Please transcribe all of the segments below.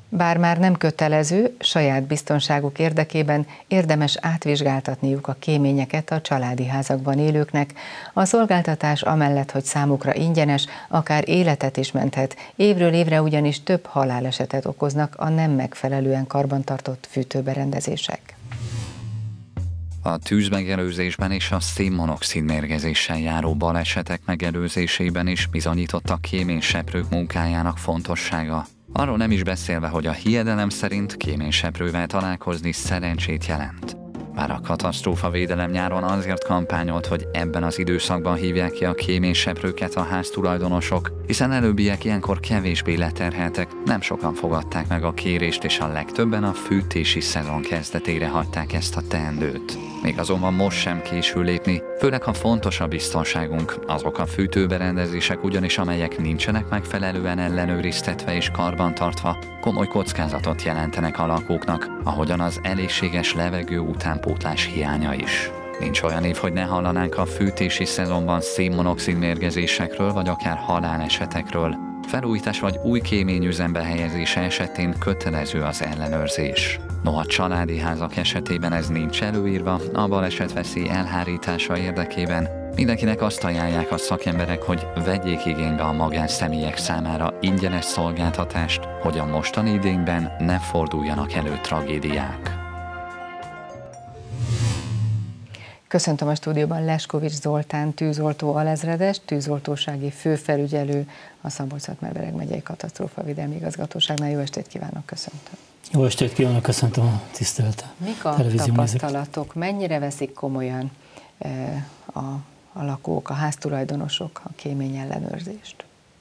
Bár már nem kötelező, saját biztonságuk érdekében érdemes átvizsgáltatniuk a kéményeket a családi házakban élőknek. A szolgáltatás amellett, hogy számukra ingyenes, akár életet is menthet, évről évre ugyanis több halálesetet okoznak a nem megfelelően karbantartott fűtőberendezések. A tűzmegelőzésben és a szénmonoxid mérgezéssel járó balesetek megelőzésében is bizonyított a kéményseprők munkájának fontossága. Arról nem is beszélve, hogy a hiedelem szerint kéményseprővel találkozni szerencsét jelent. Bár a katasztrófavédelem nyáron azért kampányolt, hogy ebben az időszakban hívják ki a kéményseprőket a háztulajdonosok, hiszen előbbiek ilyenkor kevésbé leterheltek, nem sokan fogadták meg a kérést, és a legtöbben a fűtési szezon kezdetére hagyták ezt a teendőt. Még azonban most sem késő lépni, főleg ha fontos a biztonságunk, azok a fűtőberendezések ugyanis, amelyek nincsenek megfelelően ellenőriztetve és karbantartva, komoly kockázatot jelentenek a lakóknak, ahogyan az elégséges levegő utánpótlás hiánya is. Nincs olyan év, hogy ne hallanánk a fűtési szezonban szénmonoxid mérgezésekről vagy akár halálesetekről. Felújítás vagy új kéményüzembe helyezése esetén kötelező az ellenőrzés. Noha családi házak esetében ez nincs előírva, a balesetveszély elhárítása érdekében mindenkinek azt ajánlják a szakemberek, hogy vegyék igénybe a magánszemélyek számára ingyenes szolgáltatást, hogy a mostani idényben ne forduljanak elő tragédiák. Köszöntöm a stúdióban Leskovics Zoltán tűzoltó alezredes, tűzoltósági főfelügyelő, a Szabolcs-Szatmár-Bereg megyei katasztrófavédelmi igazgatóságnál. Jó estét kívánok, köszöntöm. Jó estét kívánok, köszöntöm a tisztelt Mik a tapasztalatok, mennyire veszik komolyan a lakók, a háztulajdonosok a kémény ellenőrzést?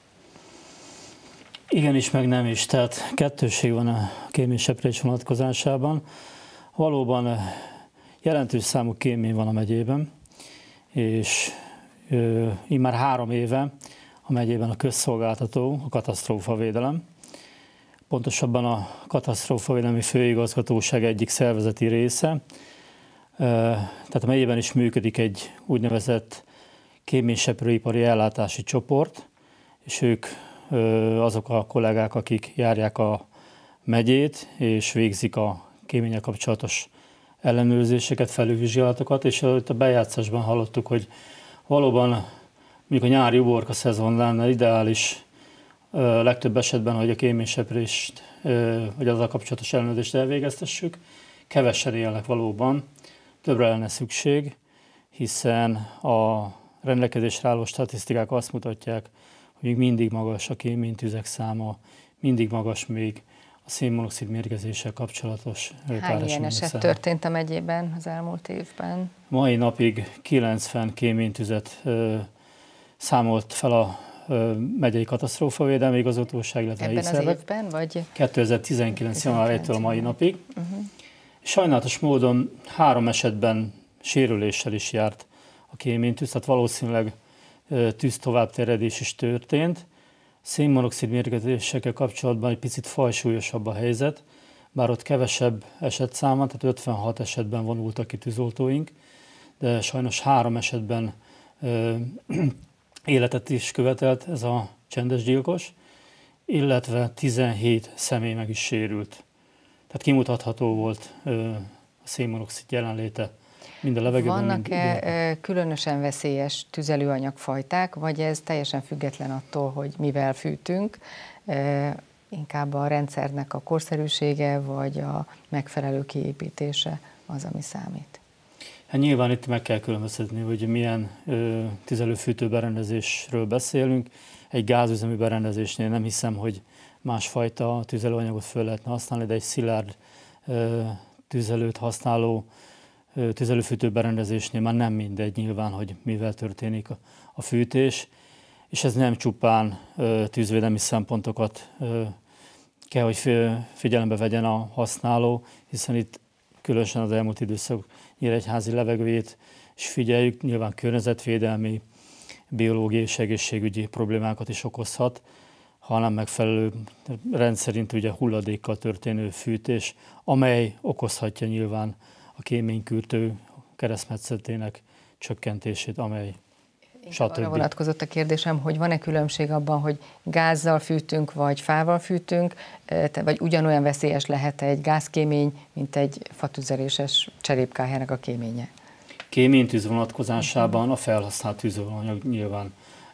Igenis, meg nem is. Tehát kettősség van a kéményseprés vonatkozásában. Valóban jelentős számú kémény van a megyében, és immár 3 éve a megyében a közszolgáltató, a katasztrófavédelem, pontosabban a katasztrófavédelmi főigazgatóság egyik szervezeti része. Tehát a megyében is működik egy úgynevezett kéményseprőipari ellátási csoport, és ők azok a kollégák, akik járják a megyét, és végzik a kéménnyel kapcsolatos ellenőrzéseket, felülvizsgálatokat, és a bejátszásban hallottuk, hogy valóban mondjuk a nyári uborka szezon lenne ideális legtöbb esetben, hogy a kéményseprést, vagy azzal kapcsolatos ellenőrzést elvégeztessük. Kevesen élnek valóban, többre lenne szükség, hiszen a rendelkezésre álló statisztikák azt mutatják, hogy még mindig magas a kéménytüzek száma, mindig magas még a szénmonoxid mérgezéssel kapcsolatos káros. Hány ilyen eset történt a megyében az elmúlt évben? Mai napig 90 kéménytüzet számolt fel a megyei katasztrófavédelmi igazgatóság, illetve ebben az évben, vagy? 2019. január 1-től a mai napig. Sajnálatos módon 3 esetben sérüléssel is járt a kéménytűz, tehát valószínűleg tűz továbbterjedés is történt. Szénmonoxid mérgezésekkel kapcsolatban egy picit fajsúlyosabb a helyzet, bár ott kevesebb esetszáma, tehát 56 esetben vonultak ki tűzoltóink, de sajnos 3 esetben életet is követelt ez a csendes gyilkos, illetve 17 személy meg is sérült. Tehát kimutatható volt a szénmonoxid jelenléte mind a levegőben. Vannak-e különösen veszélyes tüzelőanyagfajták, vagy ez teljesen független attól, hogy mivel fűtünk, inkább a rendszernek a korszerűsége, vagy a megfelelő kiépítése az, ami számít? Hát nyilván itt meg kell különböztetni, hogy milyen tüzelőfűtő berendezésről beszélünk. Egy gázüzemű berendezésnél nem hiszem, hogy másfajta tüzelőanyagot föl lehetne használni, de egy szilárd tüzelőt használó tüzelőfűtő berendezésnél már nem mindegy nyilván, hogy mivel történik a fűtés, és ez nem csupán tűzvédelmi szempontokat kell, hogy figyelembe vegyen a használó, hiszen itt különösen az elmúlt időszak nyíregyházi levegőjét is figyeljük, nyilván környezetvédelmi, biológiai és egészségügyi problémákat is okozhat, ha nem megfelelő rendszerint ugye hulladékkal történő fűtés, amely okozhatja nyilván a kéménykürtő keresztmetszetének csökkentését, amely stb. Arra vonatkozott a kérdésem, hogy van-e különbség abban, hogy gázzal fűtünk, vagy fával fűtünk, vagy ugyanolyan veszélyes lehet egy gázkémény, mint egy fatüzeléses cserépkályhának a kéménye? Kéménytűz vonatkozásában a felhasznált tüzelőanyag nyilván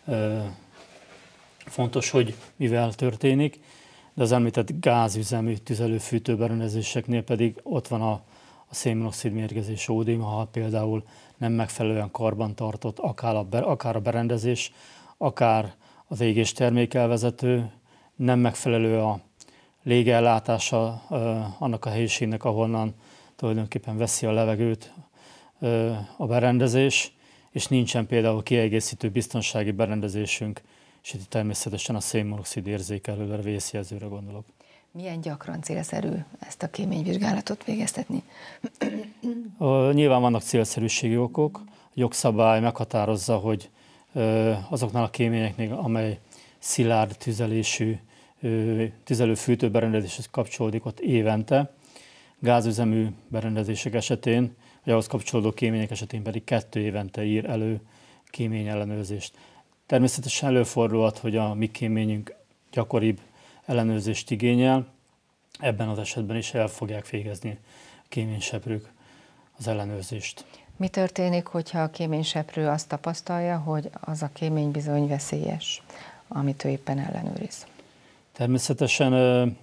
fontos, hogy mivel történik, de az említett gázüzemű tüzelőfűtőberendezéseknél pedig ott van a szénmonoxid mérgezés ódim, ha például nem megfelelően karbantartott akár a berendezés, akár az égés termékelvezető, nem megfelelő a légellátása annak a helyiségnek, ahonnan tulajdonképpen veszi a levegőt a berendezés, és nincsen például kiegészítő biztonsági berendezésünk, és itt természetesen a szénmonoxid érzékelőre, vészjelzőre gondolok. Milyen gyakran célszerű ezt a kéményvizsgálatot végeztetni? Nyilván vannak célszerűségi okok. A jogszabály meghatározza, hogy azoknál a kéményeknél, amely szilárd tüzelésű tüzelőfűtőberendezéshez kapcsolódik, ott évente, gázüzemű berendezések esetén, vagy ahhoz kapcsolódó kémények esetén pedig 2 évente ír elő kéményellenőrzést. Természetesen előfordulhat, hogy a mi kéményünk gyakoribb ellenőrzést igényel, ebben az esetben is el fogják végezni a kéményseprők az ellenőrzést. Mi történik, hogyha a kéményseprő azt tapasztalja, hogy az a kémény bizony veszélyes, amit ő éppen ellenőriz? Természetesen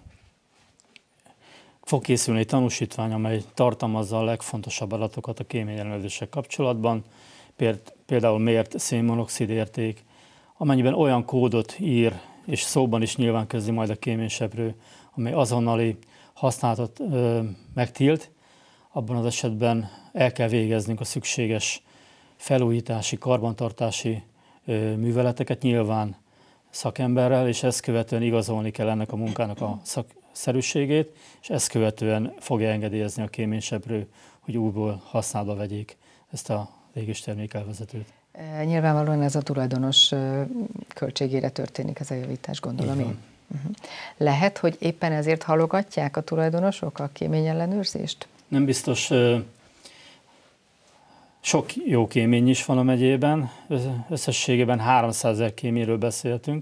fog készülni egy tanúsítvány, amely tartalmazza a legfontosabb adatokat a kéményellenőrzéssel kapcsolatban, például mért szénmonoxid érték, amennyiben olyan kódot ír, és szóban is nyilván közli majd a kéményseprő, amely azonnali használatot megtilt, abban az esetben el kell végeznünk a szükséges felújítási, karbantartási műveleteket nyilván szakemberrel, és ezt követően igazolni kell ennek a munkának a szakszerűségét, és ezt követően fogja engedélyezni a kéményseprő, hogy újból használatba vegyék ezt a égéstermékelvezetőt. Nyilvánvalóan ez a tulajdonos költségére történik ez a javítás, gondolom én. Lehet, hogy éppen ezért halogatják a tulajdonosok a kéményellenőrzést? Nem biztos. Sok jó kémény is van a megyében. Összességében 300 000 kéményről beszéltünk,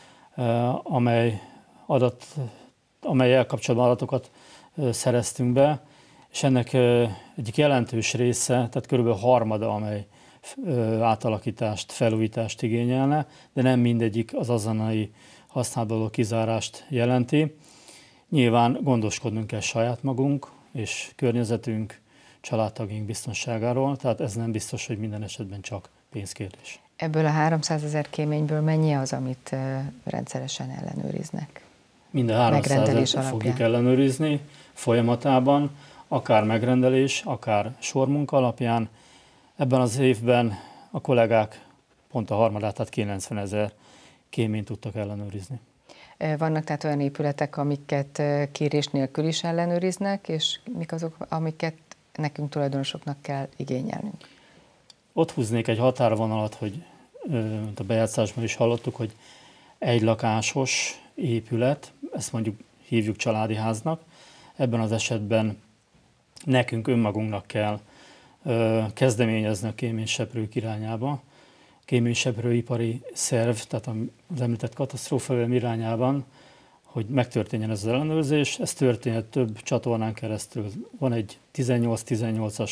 amelyel kapcsolatban adatokat szereztünk be, és ennek egyik jelentős része, tehát körülbelül harmada, amely átalakítást, felújítást igényelne, de nem mindegyik az azonnali használatból kizárást jelenti. Nyilván gondoskodnunk kell saját magunk és környezetünk, családtagjaink biztonságáról, tehát ez nem biztos, hogy minden esetben csak pénzkérdés. Ebből a 300 000 kéményből mennyi az, amit rendszeresen ellenőriznek? Minden 300 000 fogjuk ellenőrizni folyamatában, akár megrendelés, akár sormunka alapján. Ebben az évben a kollégák pont a harmadát, tehát 90 000 kéményt tudtak ellenőrizni. Vannak tehát olyan épületek, amiket kérés nélkül is ellenőriznek, és mik azok, amiket nekünk tulajdonosoknak kell igényelnünk? Ott húznék egy határvonalat, hogy a bejátszásban is hallottuk, hogy egy lakásos épület, ezt mondjuk hívjuk családi háznak, ebben az esetben nekünk önmagunknak kell kezdeményezni a kéményseprők irányába. Kéményseprőipari szerv, tehát az említett katasztrófavédelem irányában, hogy megtörténjen ez az ellenőrzés. Ez történhet több csatornán keresztül. Van egy 1818-as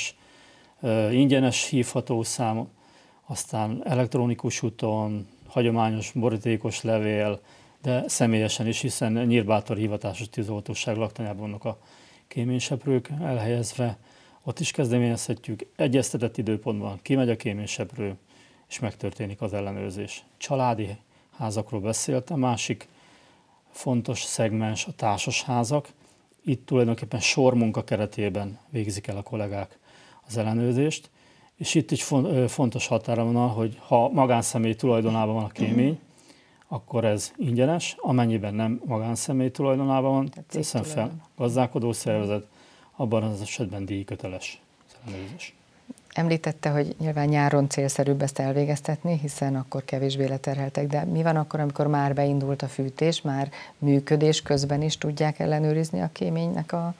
ingyenes hívható szám, aztán elektronikus úton, hagyományos borítékos levél, de személyesen is, hiszen Nyírbátor hivatásos tűzoltóság laktanyában vannak a kéményseprők elhelyezve. Ott is kezdeményezhetjük, egyeztetett időpontban kimegy a kéményseprő, és megtörténik az ellenőrzés. Családi házakról beszéltem, másik fontos szegmens a társasházak. Itt tulajdonképpen sormunka keretében végzik el a kollégák az ellenőrzést, és itt is fontos határvonal, hogy ha magánszemély tulajdonában van a kémény, akkor ez ingyenes, amennyiben nem magánszemély tulajdonában van, teszem fel gazdálkodó szervezet, abban az esetben díjköteles az ellenőrzés. Említette, hogy nyilván nyáron célszerűbb ezt elvégeztetni, hiszen akkor kevésbé leterheltek, de mi van akkor, amikor már beindult a fűtés, már működés közben is tudják ellenőrizni a kéménynek a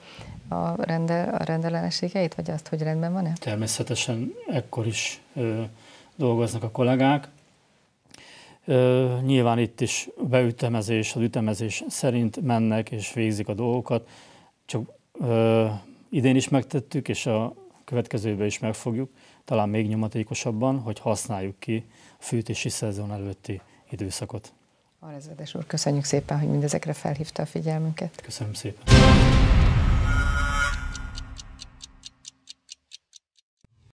rendellenességeit, vagy azt, hogy rendben van-e? Természetesen ekkor is dolgoznak a kollégák. Nyilván itt is beütemezés, az ütemezés szerint mennek és végzik a dolgokat, csak idén is megtettük, és a következőben is megfogjuk, talán még nyomatékosabban, hogy használjuk ki a fűtési szezon előtti időszakot. Alezredes úr, köszönjük szépen, hogy mindezekre felhívta a figyelmünket. Köszönöm szépen.